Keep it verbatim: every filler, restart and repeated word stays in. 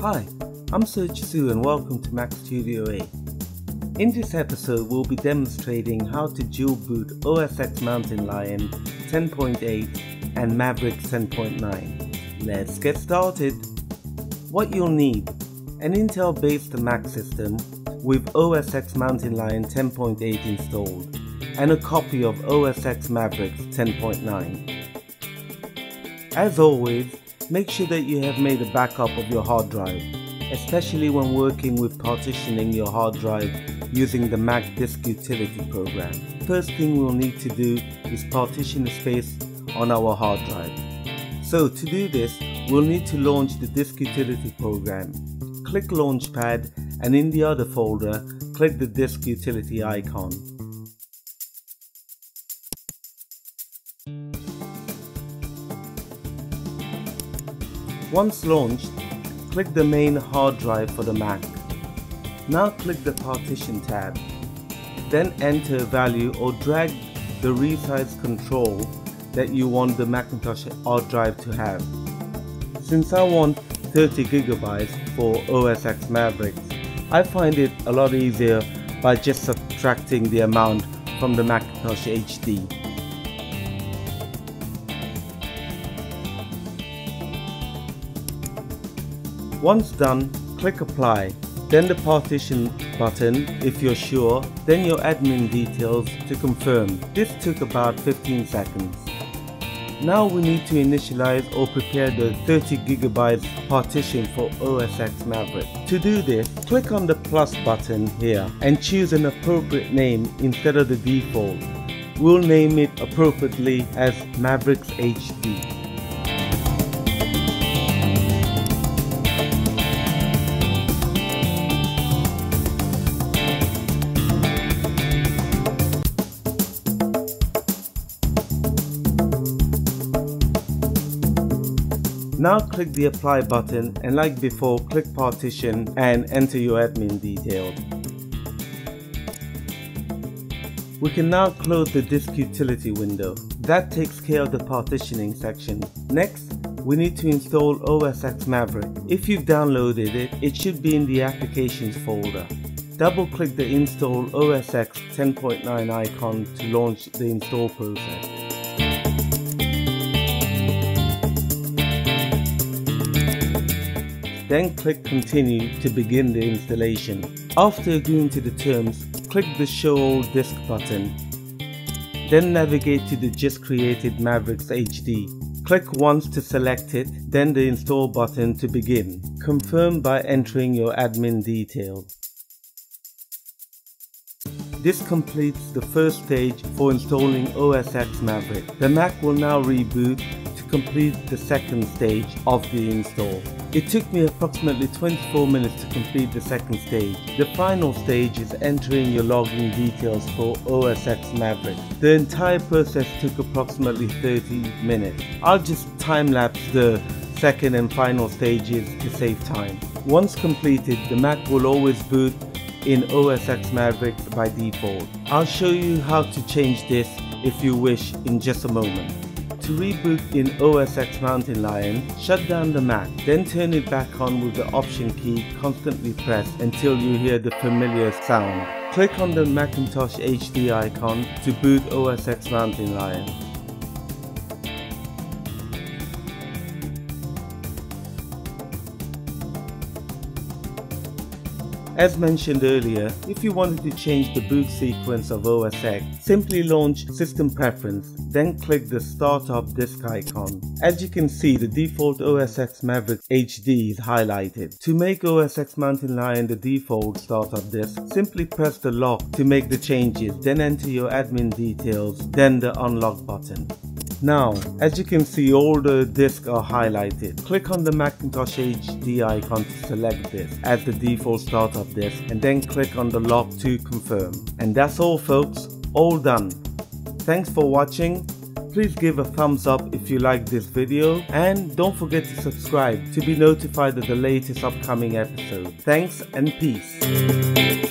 Hi, I'm Su and welcome to macStudioA. In this episode we'll be demonstrating how to dual boot O S X Mountain Lion ten point eight and Mavericks ten point nine. Let's get started. What you'll need: an Intel-based Mac system with O S X Mountain Lion ten point eight installed, and a copy of O S X Mavericks ten point nine. As always, make sure that you have made a backup of your hard drive, especially when working with partitioning your hard drive using the Mac Disk Utility program. First thing we'll need to do is partition the space on our hard drive. So to do this, we'll need to launch the Disk Utility program. Click Launchpad, and in the other folder, click the Disk Utility icon. Once launched, click the main hard drive for the Mac. Now click the Partition tab. Then enter a value or drag the resize control that you want the Macintosh hard drive to have. Since I want thirty gigabytes for O S X Mavericks, I find it a lot easier by just subtracting the amount from the Macintosh H D. Once done, click Apply, then the Partition button if you're sure, then your admin details to confirm. This took about fifteen seconds. Now we need to initialize or prepare the thirty gigabytes partition for O S X Mavericks. To do this, click on the plus button here and choose an appropriate name instead of the default. We'll name it appropriately as Mavericks H D. Now click the Apply button and, like before, click Partition and enter your admin details. We can now close the Disk Utility window. That takes care of the partitioning section. Next, we need to install O S X Maverick. If you've downloaded it, it should be in the Applications folder. Double click the Install O S X ten point nine icon to launch the install process. Then click Continue to begin the installation. After agreeing to the terms, click the Show All Disk button. Then navigate to the just created Mavericks H D. Click once to select it, then the Install button to begin. Confirm by entering your admin details. This completes the first stage for installing O S X Maverick. The Mac will now reboot to complete the second stage of the install. It took me approximately twenty-four minutes to complete the second stage. The final stage is entering your login details for O S X Maverick. The entire process took approximately thirty minutes. I'll just time-lapse the second and final stages to save time. Once completed, the Mac will always boot in O S X Mavericks by default. I'll show you how to change this if you wish in just a moment. To reboot in O S X Mountain Lion, shut down the Mac, then turn it back on with the Option key constantly pressed until you hear the familiar sound. Click on the Macintosh H D icon to boot O S X Mountain Lion. As mentioned earlier, if you wanted to change the boot sequence of O S X, simply launch System Preference, then click the Startup Disk icon. As you can see, the default O S X Mavericks H D is highlighted. To make O S X Mountain Lion the default startup disk, simply press the lock to make the changes, then enter your admin details, then the Unlock button. Now, as you can see, all the disks are highlighted. Click on the Macintosh H D icon to select this as the default startup disk, and then click on the lock to confirm. And that's all, folks, all done. Thanks for watching. Please give a thumbs up if you like this video, and don't forget to subscribe to be notified of the latest upcoming episode. Thanks and peace.